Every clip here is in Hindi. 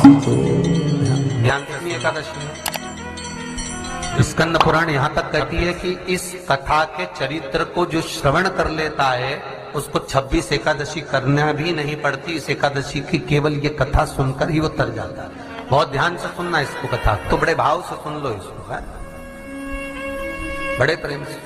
ध्यान कितनी एकादशी है। स्कंद पुराण यहाँ तक कहती है कि इस कथा के चरित्र को जो श्रवण कर लेता है उसको 26 एकादशी करना भी नहीं पड़ती। इस एकादशी की केवल ये कथा सुनकर ही वो तर जाता है। बहुत ध्यान से सुनना इसको, कथा तो बड़े भाव से सुन लो इसको, है? बड़े प्रेम से।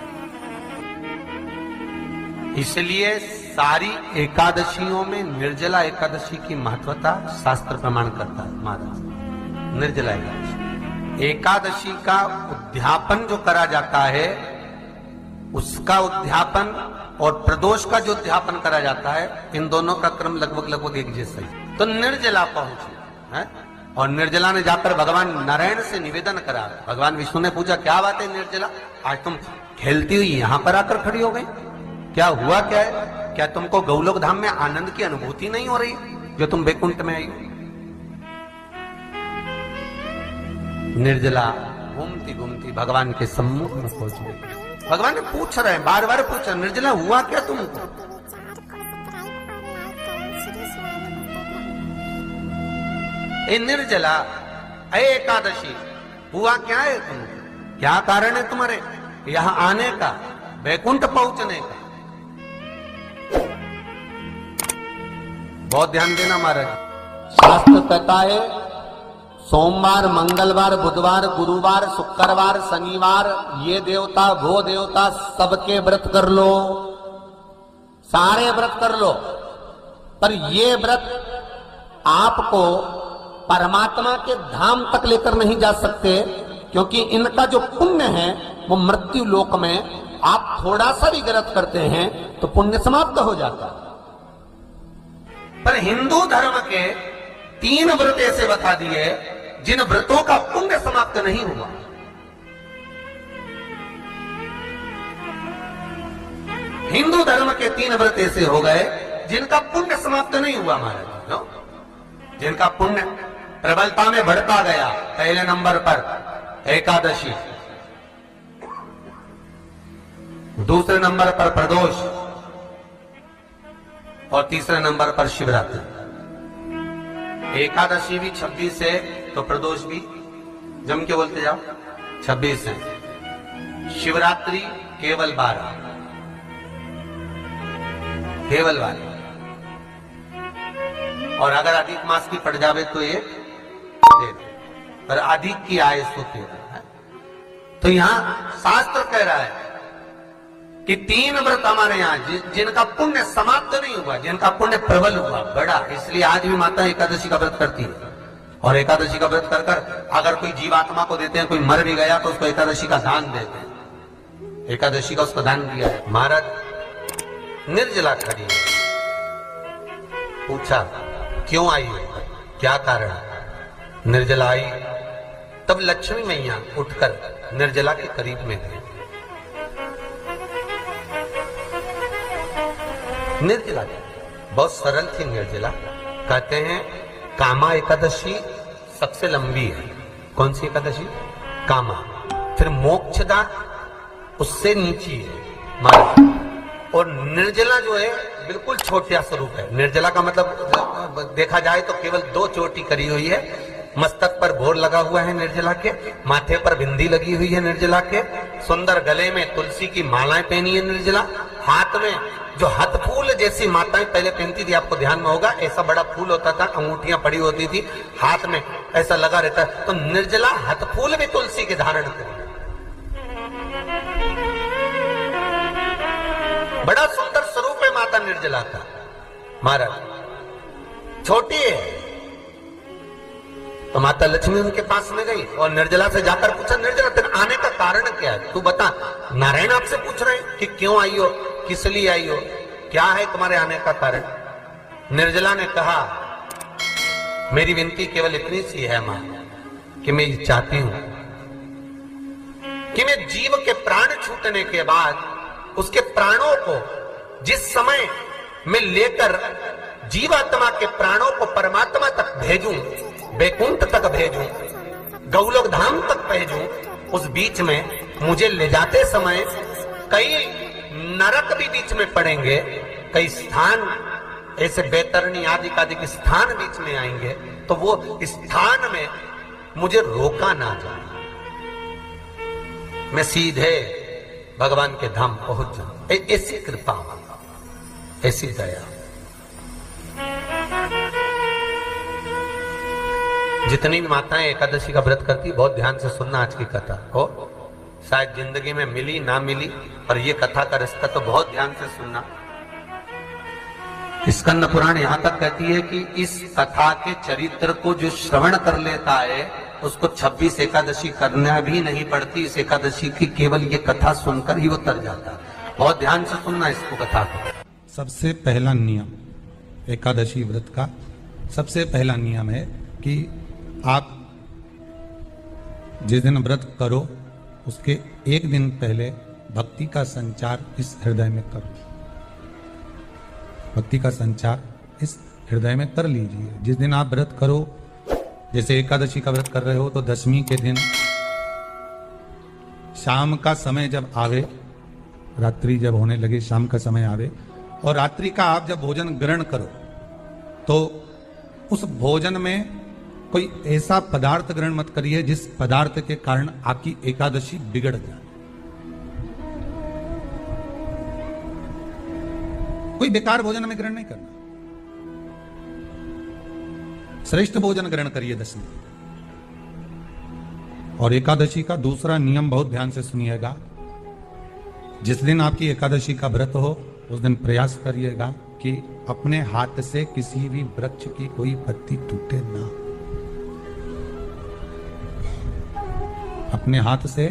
इसलिए सारी एकादशियों में निर्जला एकादशी की महत्वता शास्त्र प्रमाण करता है। महाराज निर्जला एकादशी का उद्यापन जो करा जाता है, उसका उद्यापन और प्रदोष का जो उद्यापन करा जाता है, इन दोनों का क्रम लगभग एक जैसा ही। तो निर्जला पहुंचे है और निर्जला ने जाकर भगवान नारायण से निवेदन करा। भगवान विष्णु ने पूछा, क्या बात है निर्जला, आज तुम खेलती हुई यहां पर आकर खड़ी हो गई, क्या हुआ, क्या है? क्या तुमको गौलोक धाम में आनंद की अनुभूति नहीं हो रही जो तुम बैकुंठ में आई? निर्जला घूमती घूमती भगवान के सम्मुख में पहुंच गई। भगवान ने पूछ रहे हैं, बार बार पूछा, निर्जला हुआ क्या तुमको? ए निर्जला, ए एकादशी, हुआ क्या है तुमको? क्या कारण है तुम्हारे यहां आने का, बैकुंठ पहुंचने का? बहुत ध्यान देना महाराज। शास्त्र कहता है सोमवार, मंगलवार, बुधवार, गुरुवार, शुक्रवार, शनिवार, ये देवता वो देवता सबके व्रत कर लो, सारे व्रत कर लो, पर ये व्रत आपको परमात्मा के धाम तक लेकर नहीं जा सकते, क्योंकि इनका जो पुण्य है वो मृत्यु लोक में आप थोड़ा सा भी गलत करते हैं तो पुण्य समाप्त हो जाता है। पर हिंदू धर्म के 3 व्रत ऐसे बता दिए जिन व्रतों का पुण्य समाप्त नहीं हुआ। हिंदू धर्म के 3 व्रत ऐसे हो गए जिनका पुण्य समाप्त नहीं हुआ महाराज, जिनका पुण्य प्रबलता में बढ़ता गया। पहले नंबर पर एकादशी, दूसरे नंबर पर प्रदोष और तीसरे नंबर पर शिवरात्रि। एकादशी भी 26 है तो प्रदोष भी जम के बोलते जाओ 26 है। शिवरात्रि केवल 12, केवल 12, और अगर अधिक मास की पड़ जावे तो ये पर अधिक की आय होती है। तो यहां शास्त्र कह रहा है कि 3 व्रत हमारे यहाँ जिनका पुण्य समाप्त नहीं हुआ, जिनका पुण्य प्रबल हुआ, बड़ा, इसलिए आज भी माता एकादशी का व्रत करती है। और एकादशी का व्रत कर कर अगर कोई जीवात्मा को देते हैं, कोई मर भी गया तो उसको एकादशी का दान देते हैं। एकादशी का उसको दान दिया है। महाराज निर्जला खड़ी है, पूछा क्यों आई हो, क्या कारण? निर्जला आई तब लक्ष्मी मैया उठकर निर्जला के करीब में गई। निर्जला बहुत सरल थी निर्जला। कहते हैं कामा एकादशी सबसे लंबी है। कौन सी एकादशी? कामा। फिर मोक्षदा उससे नीची है महाराज। और निर्जला जो है बिल्कुल छोटा स्वरूप है। निर्जला का मतलब देखा जाए तो केवल 2 चोटी करी हुई है। मस्तक पर भोर लगा हुआ है निर्जला के, माथे पर बिंदी लगी हुई है निर्जला के, सुंदर गले में तुलसी की मालाएं पहनी है निर्जला, हाथ में जो हाथ फूल जैसी माताएं पहले पहनती थी, आपको ध्यान में होगा, ऐसा बड़ा फूल होता था, अंगूठियां पड़ी होती थी, हाथ में ऐसा लगा रहता है। तो निर्जला हाथ फूल भी तुलसी के धारण करी, बड़ा सुंदर स्वरूप है माता निर्जला का महाराज। छोटी है तो माता लक्ष्मी उनके पास में गई और निर्जला से जाकर पूछा, निर्जला तेरे आने का कारण क्या है, तू बता। नारायण आपसे पूछ रहे हैं कि क्यों आई हो, किस लिए आई हो, क्या है तुम्हारे आने का कारण? निर्जला ने कहा, मेरी विनती केवल इतनी सी है मां कि मैं ये चाहती हूं कि मैं जीव के प्राण छूटने के बाद उसके प्राणों को जिस समय मैं लेकर जीवात्मा के प्राणों को परमात्मा तक भेजूं, बैकुंठ तक भेजूं, गौलोक धाम तक भेजूं, उस बीच में मुझे ले जाते समय कई नरक भी बीच में पड़ेंगे, कई स्थान ऐसे बैतरणी आदि का स्थान बीच में आएंगे, तो वो स्थान में मुझे रोका ना जाए, मैं सीधे भगवान के धाम पहुंच जाऊं। ऐसी कृपा, ऐसी दया। जितनी भी माताएं एकादशी का व्रत करती, बहुत ध्यान से सुनना आज की कथा हो, शायद जिंदगी में मिली ना मिली, और ये कथा का रिश्ता तो बहुत ध्यान से सुनना। स्कंद पुराण यहां तक कहती है कि इस कथा के चरित्र को जो श्रवण कर लेता है उसको 26 एकादशी करना भी नहीं पड़ती। इस एकादशी की केवल ये कथा सुनकर ही वो तर जाता है। बहुत ध्यान से सुनना इसको, कथा को। सबसे पहला नियम एकादशी व्रत का, सबसे पहला नियम है कि आप जिस दिन व्रत करो उसके एक दिन पहले भक्ति का संचार इस हृदय में करो। भक्ति का संचार इस हृदय में कर लीजिए। जिस दिन आप व्रत करो, जैसे एकादशी का व्रत कर रहे हो तो दशमी के दिन शाम का समय जब आवे, रात्रि जब होने लगे, शाम का समय आवे और रात्रि का आप जब भोजन ग्रहण करो तो उस भोजन में कोई ऐसा पदार्थ ग्रहण मत करिए जिस पदार्थ के कारण आपकी एकादशी बिगड़ जाए। कोई बेकार भोजन हमें ग्रहण नहीं करना, श्रेष्ठ भोजन ग्रहण करिए दशमी। और एकादशी का दूसरा नियम बहुत ध्यान से सुनिएगा। जिस दिन आपकी एकादशी का व्रत हो उस दिन प्रयास करिएगा कि अपने हाथ से किसी भी वृक्ष की कोई पत्ती टूटे ना। अपने हाथ से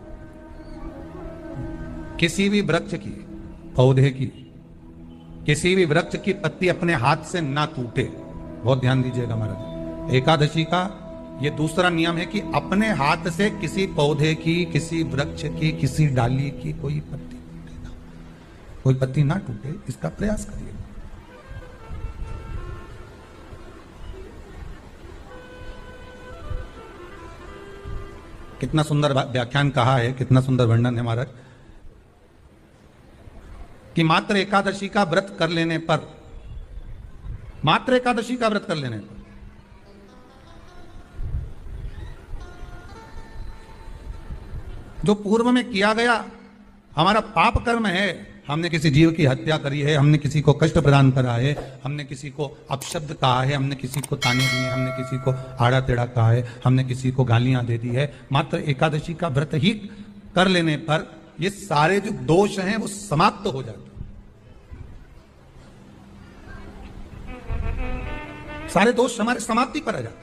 किसी भी वृक्ष की, पौधे की, किसी भी वृक्ष की पत्ती अपने हाथ से ना टूटे। बहुत ध्यान दीजिएगा महाराज। एकादशी का ये दूसरा नियम है कि अपने हाथ से किसी पौधे की, किसी वृक्ष की, किसी डाली की कोई पत्ती टूटे ना, कोई पत्ती ना टूटे, इसका प्रयास करिए। कितना सुंदर व्याख्यान कहा है, कितना सुंदर वर्णन है महाराज कि मात्र एकादशी का व्रत कर लेने पर, मात्र एकादशी का व्रत कर लेने पर जो पूर्व में किया गया हमारा पाप कर्म है, हमने किसी जीव की हत्या करी है, हमने किसी को कष्ट प्रदान करा है, हमने किसी को अपशब्द कहा है, हमने किसी को ताने दिए, हमने किसी को आड़ा टेढ़ा कहा है, हमने किसी को गालियां दे दी है, मात्र एकादशी का व्रत ही कर लेने पर ये सारे जो दोष हैं वो समाप्त हो जाते हैं। सारे दोष हमारे समाप्ति पर आ जाते हैं।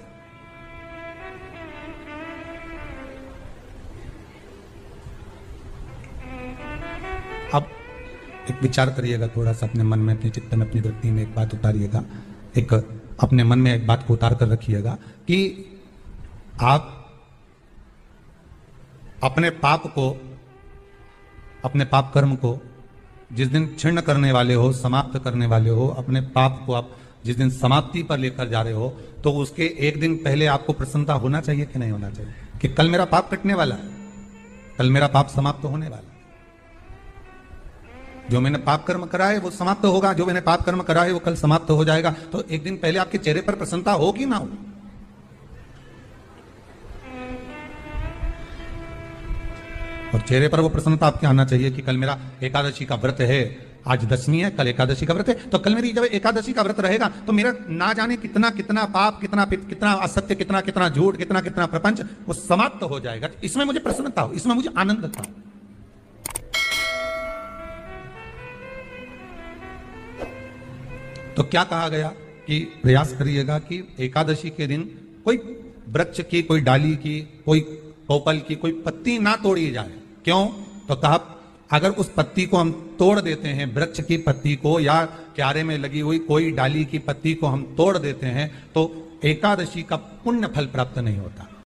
अब एक विचार करिएगा थोड़ा सा अपने मन में, अपने चित्त में, अपनी वृत्ति में एक बात उतारिएगा, एक अपने मन में एक बात को उतार कर रखिएगा कि आप अपने पाप को, अपने पाप कर्म को जिस दिन क्षीण करने वाले हो, समाप्त करने वाले हो, अपने पाप को आप जिस दिन समाप्ति पर लेकर जा रहे हो तो उसके एक दिन पहले आपको प्रसन्नता होना चाहिए कि नहीं होना चाहिए कि कल मेरा पाप कटने वाला है, कल मेरा पाप समाप्त होने वाला है। जो मैंने पाप कर्म करा है वो समाप्त होगा, जो मैंने पाप कर्म करा है वो कल समाप्त हो जाएगा। तो एक दिन पहले आपके चेहरे पर प्रसन्नता होगी ना हो? और चेहरे पर वो प्रसन्नता आपके आना चाहिए कि कल मेरा एकादशी का व्रत है, आज दशमी है, कल एकादशी का व्रत है, तो कल मेरी जब एकादशी का व्रत रहेगा तो मेरा ना जाने कितना कितना पाप, कितना असत्य, कितना झूठ, कितना प्रपंच वो समाप्त हो जाएगा। इसमें मुझे प्रसन्नता हो, इसमें मुझे आनंद था। तो क्या कहा गया कि प्रयास करिएगा कि एकादशी के दिन कोई वृक्ष की, कोई डाली की, कोई कोपल की कोई पत्ती ना तोड़ी जाए। क्यों? तो कहा अगर उस पत्ती को हम तोड़ देते हैं, वृक्ष की पत्ती को या क्यारे में लगी हुई कोई डाली की पत्ती को हम तोड़ देते हैं तो एकादशी का पुण्य फल प्राप्त नहीं होता।